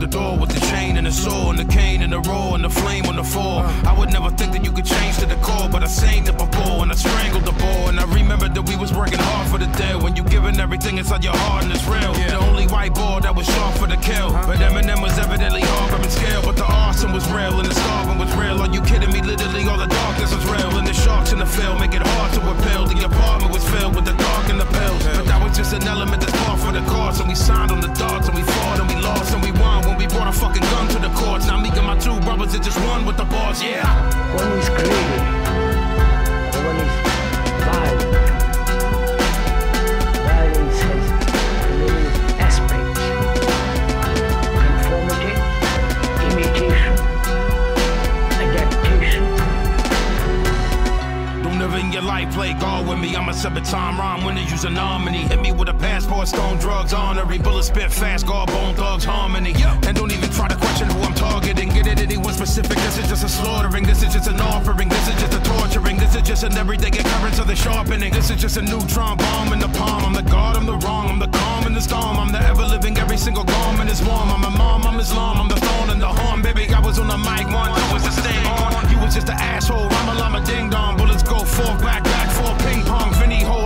the door with the chain and the sword and the cane and the roar and the flame on the floor. I would never think that you could change to the core, but I sang it before and I strangled the ball. And I remember that we was working hard for the deal. When you giving everything inside your heart and it's real. The only white ball that was sharp for the kill. But Eminem was evidently harboring scale. But the arson was real and the starving was real. Are you kidding me? Literally all the darkness was real. And the sharks in the field make it hard to repel. The apartment was filled with the dark and the pills. But that was just an element that's par for the course. And we signed on the dots and we fought and we lost and we won when we brought a fucking gun to the courts. Now me and my two brothers are just one with the boss, yeah. One is greedy, one is violent. Violence has many aspects: conformity, imitation, adaptation. Don't ever in your life play God with me. I'm a 7-time rhyme winner, use an harmony. Hit me with a passport, stone drugs, honorary. Bullet spit fast, guard bone thugs, harmony. And don't even try to question who I'm targeting. Get it anyone specific, this is just a slaughtering. This is just an offering, this is just a torturing. This is just an everyday occurrence of the sharpening. This is just a neutron bomb in the palm. I'm the God, I'm the wrong, I'm the calm in the storm. I'm the ever-living, every single garment is warm. I'm a mom, I'm Islam, I'm the thorn and the harm. Baby, I was on the mic one, I was the stain on. You was just an asshole, I'm a llama ding-dong. Bullets go forth, back, for ping pong. Vinny, hold